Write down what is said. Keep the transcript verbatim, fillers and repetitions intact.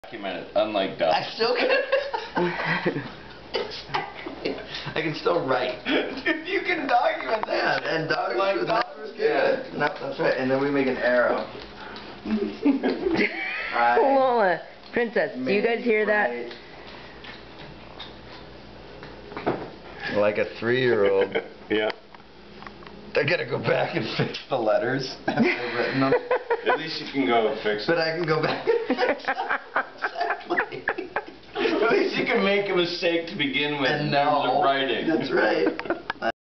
Documented, unlike Doug. I still can. I can still write. Dude, you can document that. And Doug Like was Doug. never good. No, that's right. And then we make an arrow. I Lola, Princess, do you guys hear that? Like a three-year-old. Yeah. I gotta go back and fix the letters as they've written them. At least you can go fix But it. I can go back and fix them. Exactly. At least you can make a mistake to begin with And in terms no. of writing. That's right.